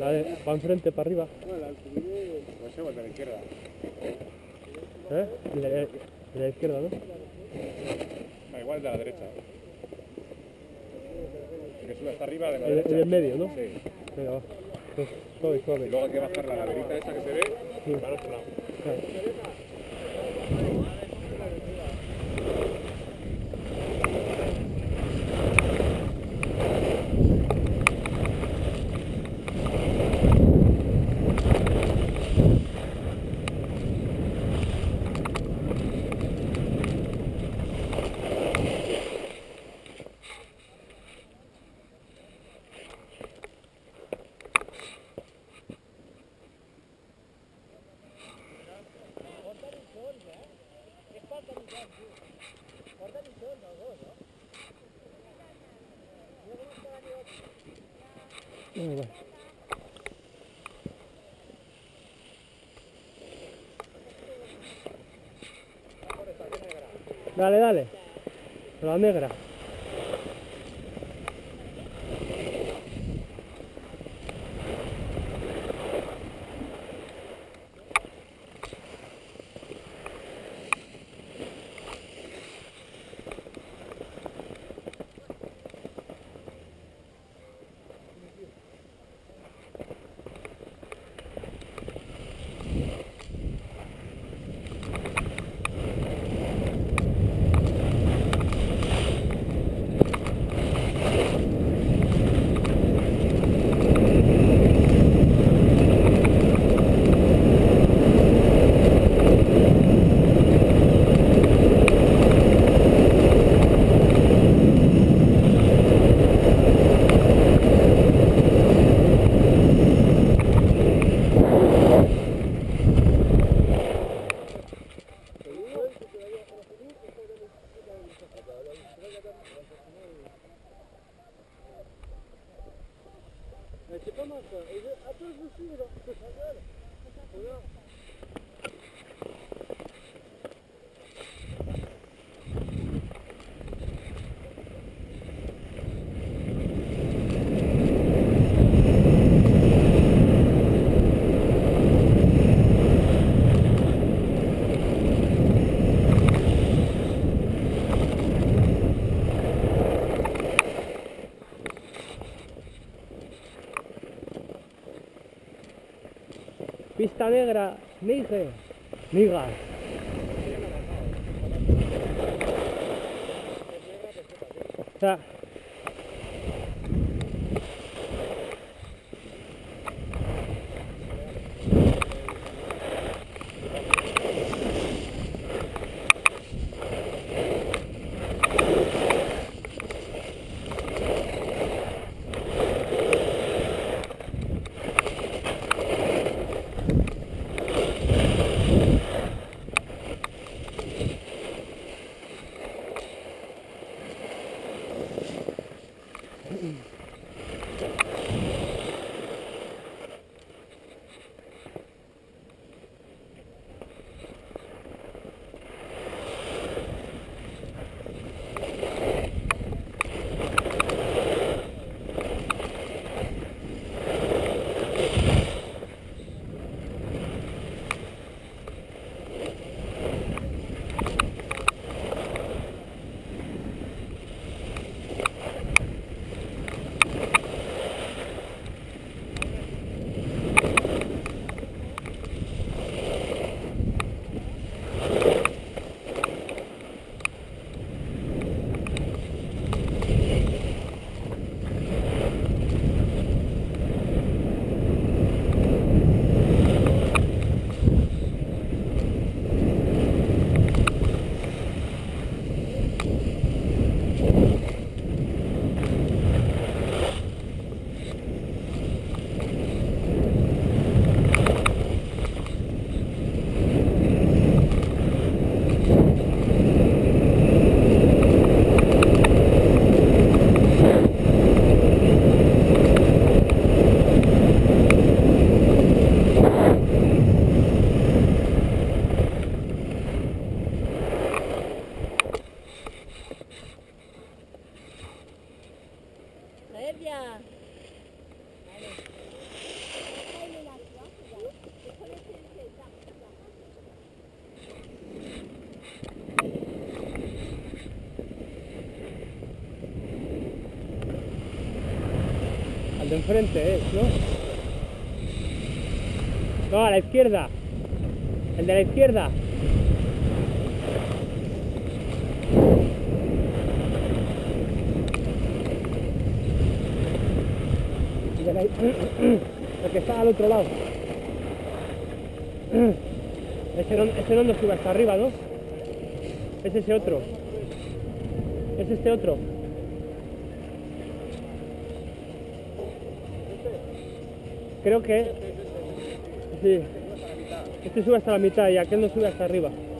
Va enfrente, para arriba. No, la subida pues se vuelve a la izquierda. ¿Eh? De la izquierda, ¿no? Da igual de la derecha. Que sube hasta arriba de la El derecha. del medio, ¿no? Sí. Venga, va. Pues, suave, Y suave. luego hay que bajar la laderita esa que se ve Sí. para el otro lado. Claro. Venga, va. Dale, dale. La negra. C'est pas mal ça. Attends, je vous suis là. Regarde. Pista negra, Níger. Níger. O sea, Traer ya. de enfrente es, ¿no? No, a la izquierda. El de la izquierda. El, de la... el que está al otro lado. Ese no nos sube hasta arriba, ¿no? Es ese otro. Es este otro. Creo que... Sí. Este sube hasta la mitad y aquel no sube hasta arriba.